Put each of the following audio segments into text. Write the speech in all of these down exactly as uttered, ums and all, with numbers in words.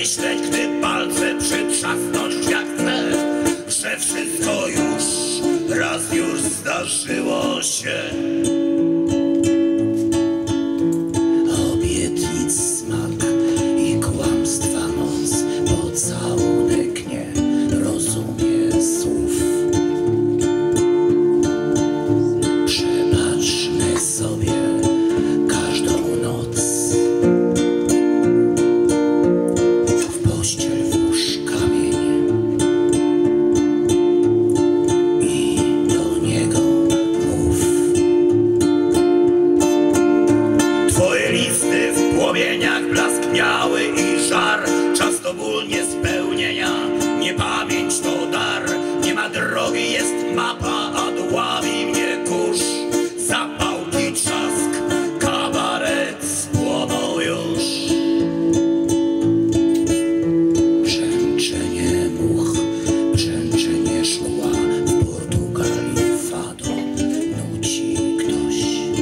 myśleć, gdy palce przytrzasnąć jak chcę, że wszystko już raz już zdarzyło się. Obietnic smak i kłamstwa moc, pocałunek nie rozumie słów. Przebaczmy sobie każdą noc. W pościel włóż kamień i do niego mów. Twoje listy w płomieniach blask miały i żar, czas to ból niespełnienia, niepamięć to dar. Nie ma drogi, jest mapa, a dławi mnie kurz. Zapał i trzask, kabaret spłonął już. Brzęczenie much, brzęczenie szkła, w Portugalii fado nuci ktoś.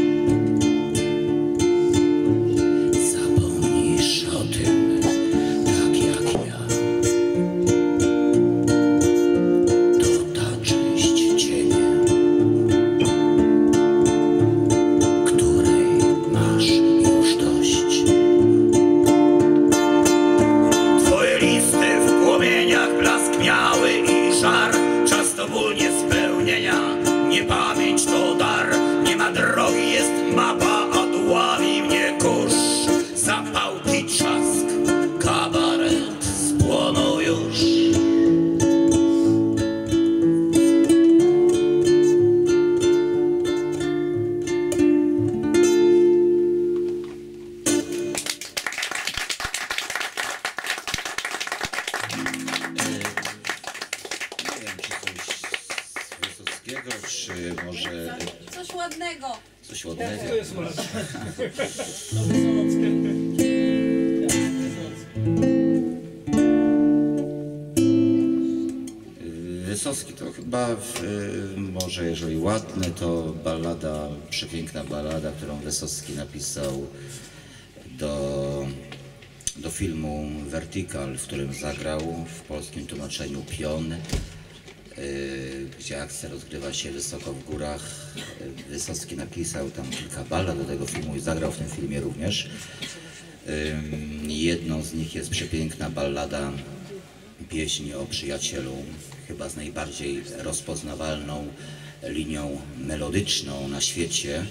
Zapomnisz o tym, tak jak ja. To ta część ciebie, której masz już dość. Twoje listy w płomieniach blask miały i żar, czas to ból niespełnienia, niepamięć to dar. Nie ma drogi, jest mapa, a dławi mnie kurz. Zapał i trzask, kabaret spłonął już. Nie wiem, czy coś z Wysockiego, czy może Coś ładnego. coś ładnego. To jest ładne. Wysocki to chyba, w, może jeżeli ładny, to ballada, przepiękna ballada, którą Wysocki napisał do, do filmu Vertical, w którym zagrał w polskim tłumaczeniu Pion, gdzie akcja rozgrywa się wysoko w górach. Wysocki napisał tam kilka ballad do tego filmu i zagrał w tym filmie również. Jedną z nich jest przepiękna ballada, pieśń o przyjacielu, chyba z najbardziej rozpoznawalną linią melodyczną na świecie.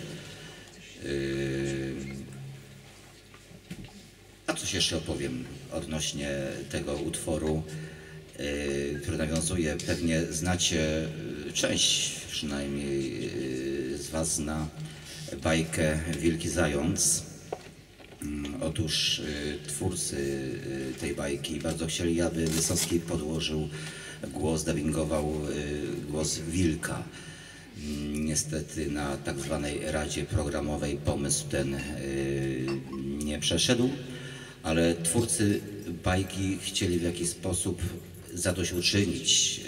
A coś jeszcze opowiem odnośnie tego utworu, który nawiązuje, pewnie znacie, część przynajmniej z Was zna bajkę Wilki Zając. Otóż twórcy tej bajki bardzo chcieli, aby Wysocki podłożył głos, dubbingował głos wilka. Niestety na tak zwanej Radzie Programowej pomysł ten nie przeszedł, ale twórcy bajki chcieli w jakiś sposób zadośćuczynić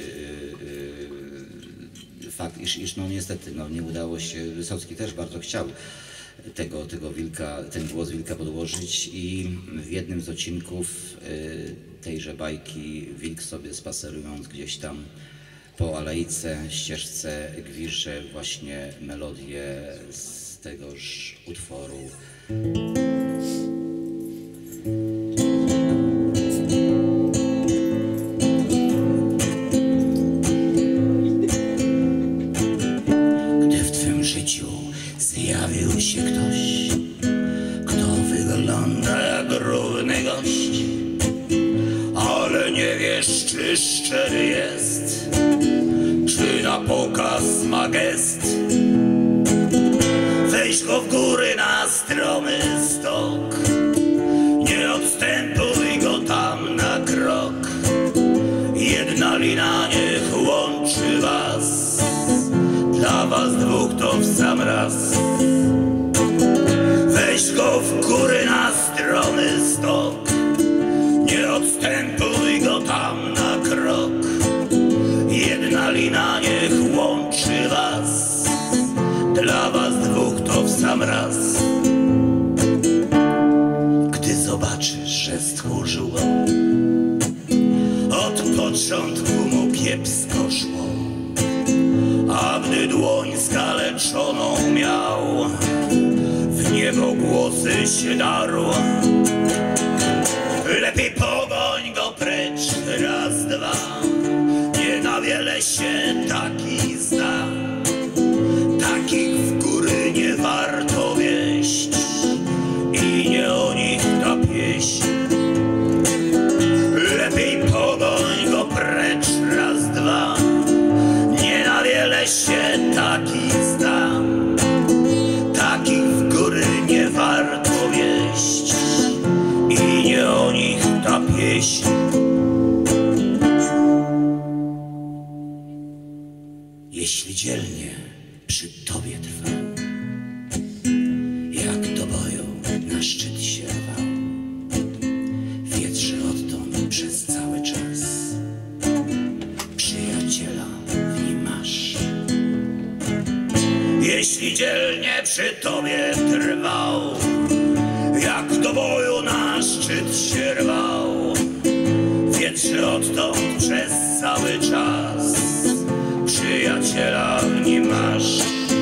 fakt, iż, iż no niestety no, nie udało się. Wysocki też bardzo chciał tego, tego wilka, ten głos wilka podłożyć i w jednym z odcinków tejże bajki wilk sobie spacerując gdzieś tam po alejce, ścieżce gwizdże właśnie melodię z tegoż utworu. Gdy w twym życiu zjawił się ktoś, kto wygląda jak równy gość, ale nie wiesz, czy szczery jest, czy na pokaz ma gest. Weź go w góry na stromy stok, nie odstępuj go tam na krok. Jedna lina niech łączy was, dla was dwóch to w sam raz. Weź go w góry na stromy stok, nie odstępuj go tam na krok. Jedna lina niech łączy was, dla was dwóch to w sam raz. Gdy zobaczysz, że stchórzył on, początku mu kiepsko szło, a gdy dłoń skaleczoną miał, w niebo głosy się darło. Lepiej pogoń go precz raz, dwa, nie na wiele się taki zda. Takich w góry nie warto wieść i nie o nich ta pieśń. Lepiej pogoń go precz raz, dwa, nie na wiele się taki zda. Takich w góry nie warto wieść i nie o nich ta pieśń. Jeśli dzielnie przy tobie trwał, jak do boju na szczyt się rwał, wiedz, że odtąd przez cały czas przyjaciela w nim masz. Jeśli dzielnie przy tobie trwał, jak do boju na szczyt się rwał, wiedz, że odtąd przez cały czas przyjaciela w nim masz.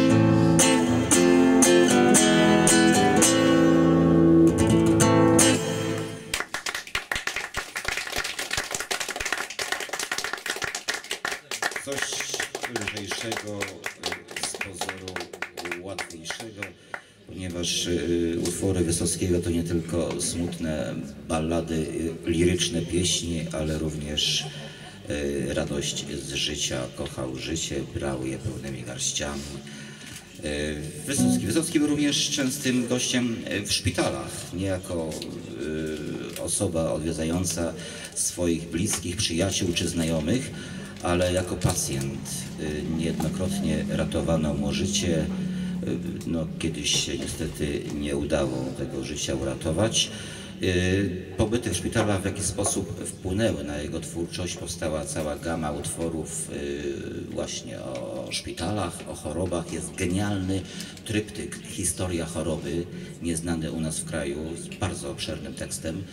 Coś lżejszego, z pozoru łatwiejszego, ponieważ utwory Wysockiego to nie tylko smutne ballady, liryczne pieśni, ale również radość z życia, kochał życie, brał je pełnymi garściami. Wysocki. Wysocki był również częstym gościem w szpitalach, nie jako osoba odwiedzająca swoich bliskich, przyjaciół czy znajomych, ale jako pacjent. Niejednokrotnie ratowano mu życie. No, kiedyś się niestety nie udało tego życia uratować. Pobyty w szpitalach w jakiś sposób wpłynęły na jego twórczość. Powstała cała gama utworów właśnie o szpitalach, o chorobach. Jest genialny tryptyk Historia choroby, nieznany u nas w kraju, z bardzo obszernym tekstem.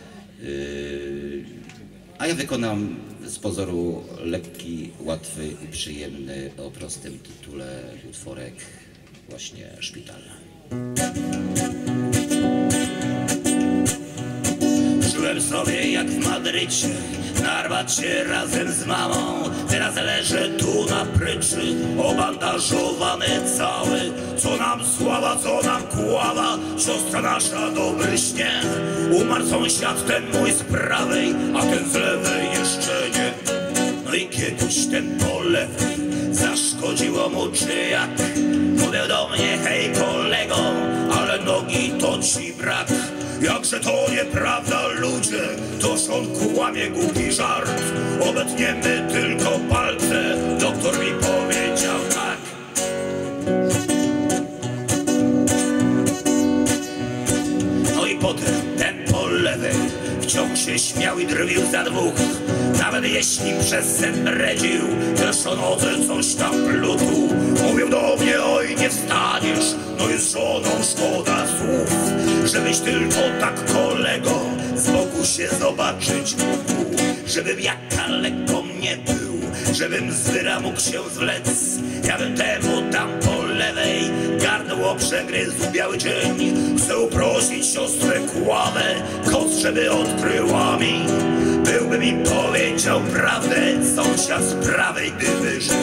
A ja wykonam z pozoru lekki, łatwy i przyjemny o prostym tytule utworek właśnie Szpital. Żyłem sobie jak w Madrycie, na armacie razem z mamą. Teraz leżę tu na pryczy, obandażowany cały. Co nam sława, co nam kława, siostra nasza dobry śnieg. Umarł sąsiad ten mój z prawej, a ten z lewej jeszcze nie. No i kiedyś ten po lewej zaszkodziło mu czy jak. Mówił do mnie, hej kolego, ale nogi to ci brak. Jakże to nieprawda, ludzie, toż on kłamie, głupi żart. Obetniemy tylko palce, doktor mi powiedział tak. No i potem ten po lewej wciąż się śmiał i drwił za dwóch. Nawet jeśli przez sen bredził, też o nodze coś tam plutł. Mówił do mnie, oj nie wstaniesz, no i z żoną szkoda słów. Żebyś tylko tak kolego z boku się zobaczyć mógł. Żebym jak daleko nie był, żebym z wyra mógł się zwlec. Ja bym temu tam po lewej gardło przegryzł biały dzień. Chcę uprosić siostrę Kłamę, koc, żeby odkryła mi. Byłby mi powiedział prawdę, sąsiad z prawej gdyby żył.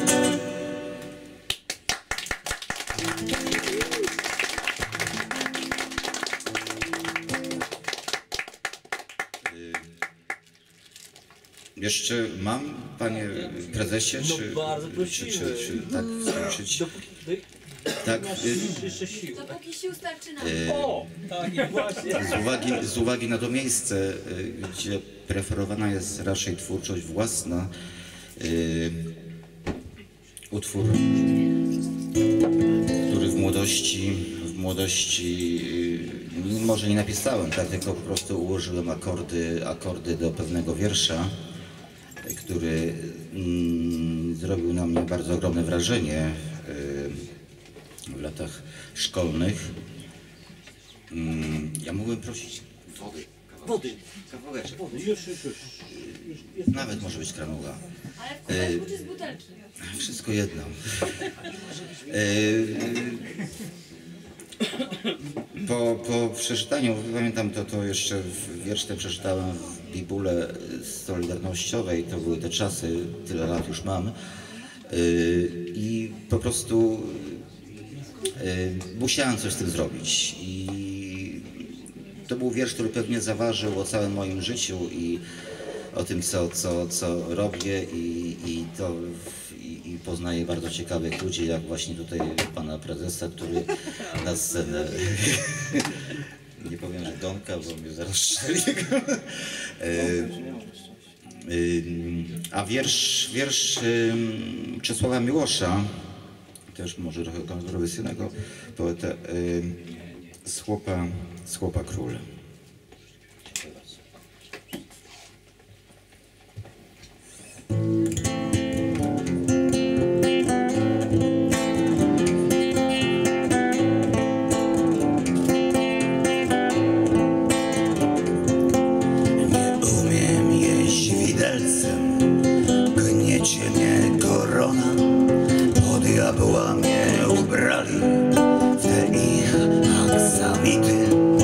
Jeszcze mam, panie prezesie, No czy, bardzo czy, prosimy. czy, czy tak skończyć? Dopóki Tak, masz jeszcze sił. Dopóki sił starczy nam. O, tak, właśnie. z uwagi, z uwagi na to miejsce, gdzie preferowana jest raczej twórczość własna, y, utwór, który w młodości, w młodości y, może nie napisałem, tak, tylko po prostu ułożyłem akordy, akordy do pewnego wiersza, który mm, zrobił na mnie bardzo ogromne wrażenie y, w latach szkolnych. Mm, ja mógłbym prosić wody. Wody. Kawałeczek. Wody. Już, już, już. Nawet może być granuła. Ale w kubeczku czy z butelki? Wszystko jedno. E, po, po przeczytaniu, pamiętam to, to jeszcze w wiersz ten przeczytałem w Bibule Solidarnościowej, to były te czasy, tyle lat już mam. E, I po prostu e, musiałem coś z tym zrobić. I to był wiersz, który pewnie zaważył o całym moim życiu i o tym, co, co, co robię i, i, to, i, i poznaję bardzo ciekawych ludzi, jak właśnie tutaj pana prezesa, który na scenę, nie powiem, że Donka, bo mnie zaraz strzeli. A wiersz, wiersz Czesława Miłosza, też może trochę kontrowersyjnego poeta, z chłopa, z chłopa król. Diabła mnie ubrali w te ich aksamity.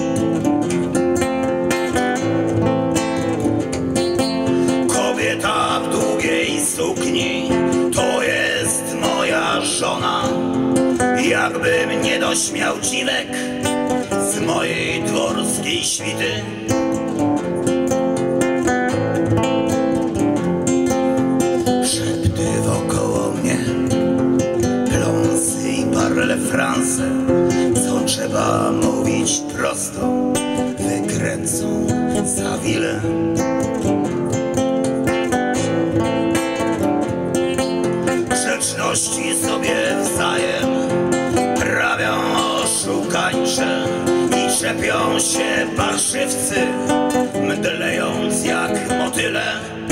Kobieta w długiej sukni to jest moja żona. Jakbym nie dośmiał dziwek z mojej dworskiej świty. Szepty wokoło mnie, parle France, co trzeba mówić prosto, wykręcą za wile. Grzeczności sobie wzajem prawią oszukańcze i czepią się parszywcy, mdlejąc jak motyle.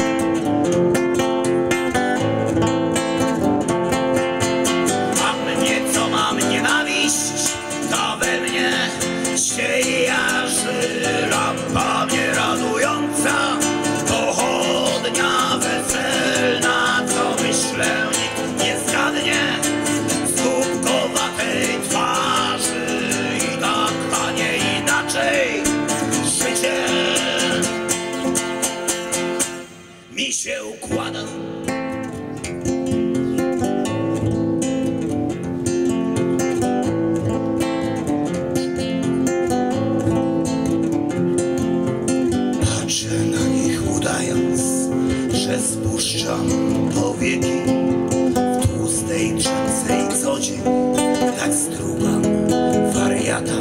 Ta we mnie siejarzy lampa mnie radująca, pochodnia weselna, co myślę nikt nie zgadnie, z głupkowatej twarzy i tak, a nie inaczej życie mi się układa. Że spuszczam powieki w tłustej trzęsej codzie, tak strugam wariata.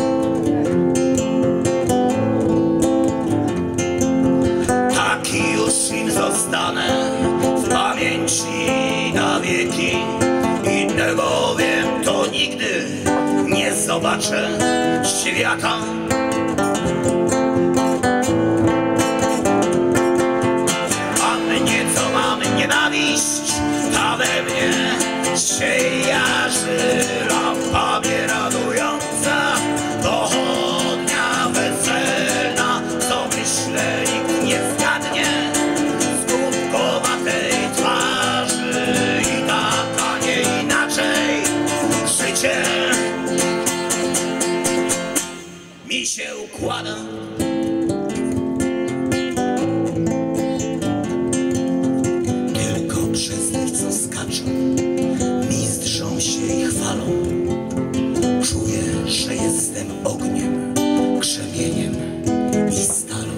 Taki już im zostanę w pamięci na wieki. Innego wiem, to nigdy nie zobaczę świata. Nienawiść ta we mnie siejarzy lampa mnie radująca, pochodnia weselna, co myślę nikt nie zgadnie, z głupkowatej twarzy i tak, a nie inaczej życie mi się układa. Przez tych, co skaczą, mistrzą się i chwalą. Czuję, że jestem ogniem, krzemieniem i stalą.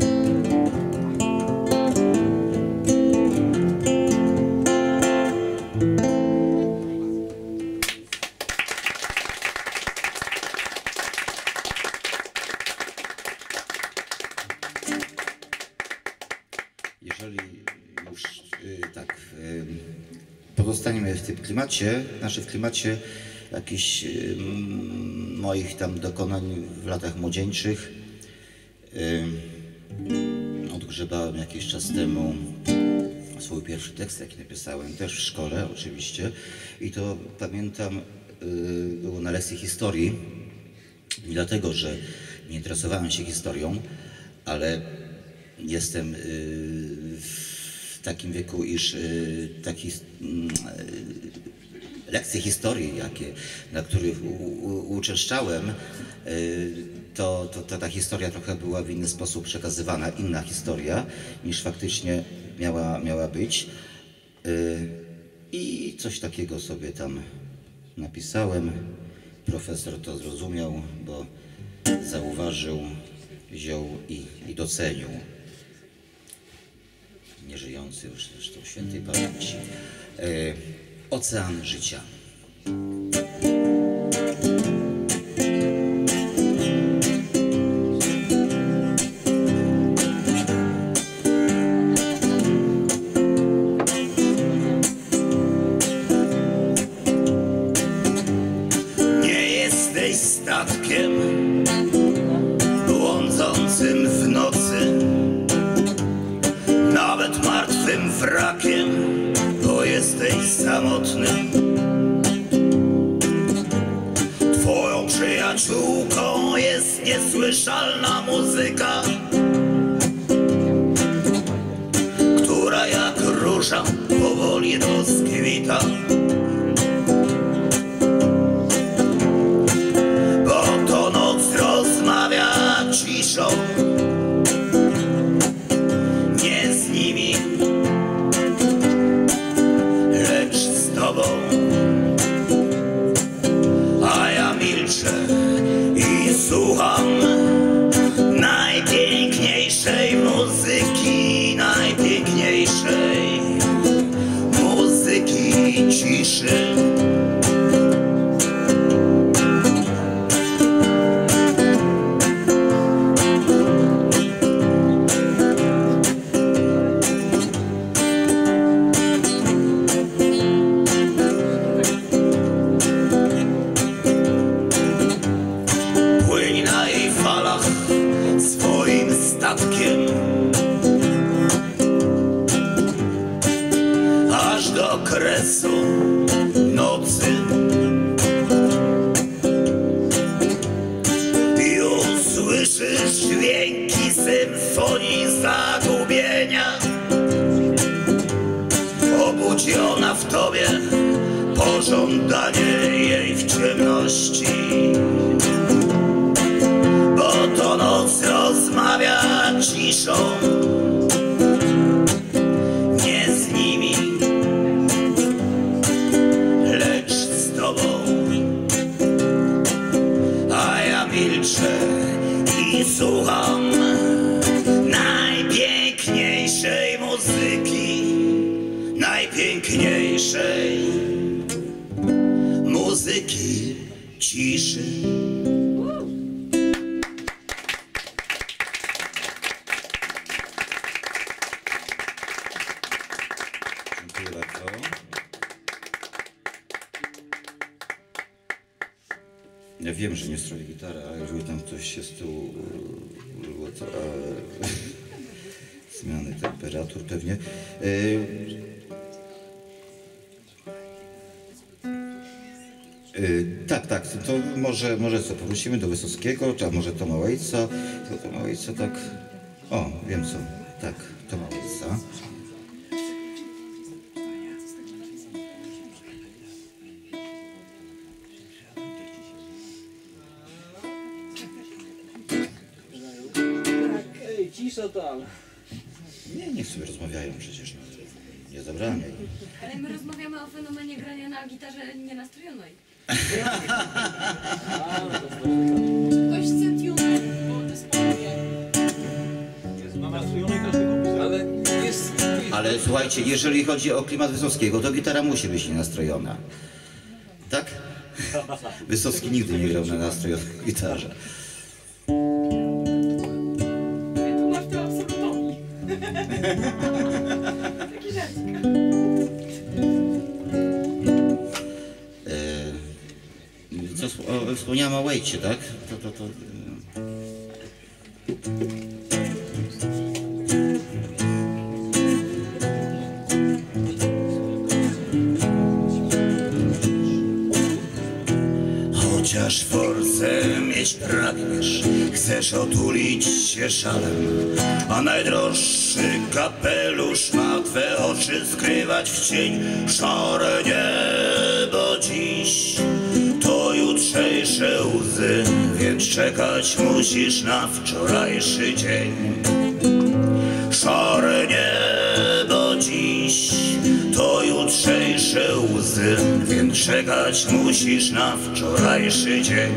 Jeżeli już yy, tak yy, pozostaniemy w tym klimacie, znaczy w klimacie jakichś yy, moich tam dokonań w latach młodzieńczych, yy, odgrzebałem jakiś czas temu swój pierwszy tekst, jaki napisałem, też w szkole oczywiście, i to pamiętam, yy, było na lekcji historii, nie dlatego, że nie interesowałem się historią, ale jestem w takim wieku, iż taki lekcje historii, jakie, na których u, u, uczęszczałem, to, to, to ta historia trochę była w inny sposób przekazywana, inna historia, niż faktycznie miała, miała być. I coś takiego sobie tam napisałem. Profesor to zrozumiał, bo zauważył, wziął i, i docenił. Nieżyjący już zresztą świętej pamięci. Ocean życia. Nie jesteś statkiem błądzącym w nocy, nawet martwym wrakiem, bo jesteś samotnym. Twoją przyjaciółką jest niesłyszalna muzyka, która jak róża powoli rozkwita. Bo to noc rozmawia ciszą, nie z nimi, lecz z tobą. A ja milczę i słucham najpiękniejszej muzyki, najpiękniejszej muzyki ciszy. Aż do kresu nocy i usłyszysz dźwięki symfonii zagubienia. Obudzi ona w tobie pożądanie jej w ciemności, bo to noc rozmawia ciszą, nie z nimi, lecz z tobą. A ja milczę i słucham najpiękniejszej muzyki, najpiękniejszej muzyki ciszy. Ja wiem, że nie stroję gitary, ale jeżeli tam ktoś się z tyłu było to e, zmiany temperatur pewnie. E, e, tak, tak, to może, może co, powrócimy do Wysockiego, czy a może Toma Waitsa, to Toma Waitsa tak, o, wiem co, tak, Toma Waitsa. Cisza tam. Nie, niech sobie rozmawiają przecież, no, nie zabrałem jej. Ale my rozmawiamy o fenomenie grania na gitarze nienastrojonej. Ktoś chce tune, bo dysponuje. Na nastrojonej każdego pisał. Ale jest... Ale słuchajcie, jeżeli chodzi o klimat Wysockiego, to gitara musi być nienastrojona. Tak? Wysocki nigdy nie grał na nastrojonej gitarze. Taki żarcik. E, co o, wspomniałem o Waicie, tak? To, to, to, Chociaż force mieć pragniesz, chcesz chcesz otulić się szalem, a najdroższy kapelusz ma twe oczy skrywać w cień. Szare niebo dziś to jutrzejsze łzy, więc czekać musisz na wczorajszy dzień. Szare niebo dziś to jutrzejsze łzy, więc czekać musisz na wczorajszy dzień.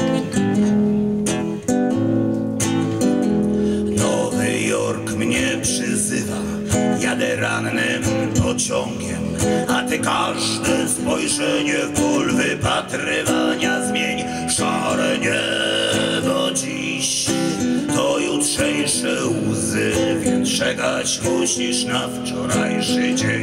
Nowy Jork mnie przyzywa, jadę rannym pociągiem, a ty każde spojrzenie w ból wypatrywania zmień. Szare niebo dziś to jutrzejsze łzy, więc czekać musisz na wczorajszy dzień.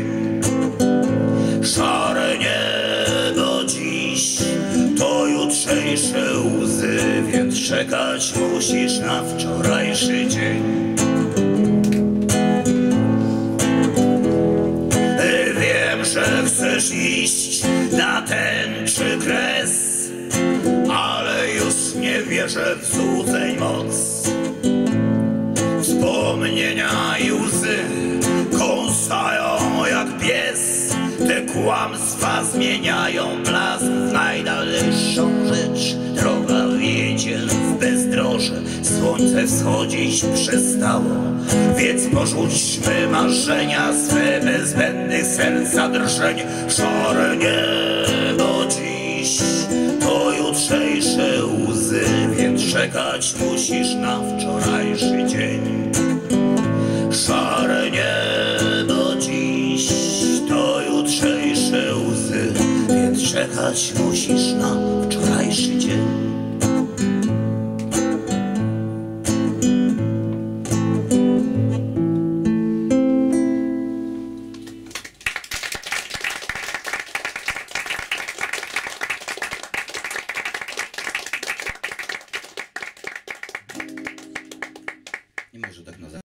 Szare niebo dziś to jutrzejsze łzy, więc czekać musisz na wczorajszy dzień. Wiem, że chcesz iść na tęczy kres, ale już nie wierzę w złudzeń moc. Wspomnienia i łzy kąsają jak pies, te kłamstwa zmieniają blask w najdalszą rzecz. Droga wiedzie w bezdroże, słońce wschodzić przestało, więc porzućmy marzenia swe bez zbędnych serca drżeń. Szare niebo dziś to jutrzejsze łzy, więc czekać musisz na wczorajszy dzień. Szare niebo dziś to jutrzejsze łzy, więc czekać musisz na wczorajszy dzień. Nie może tak na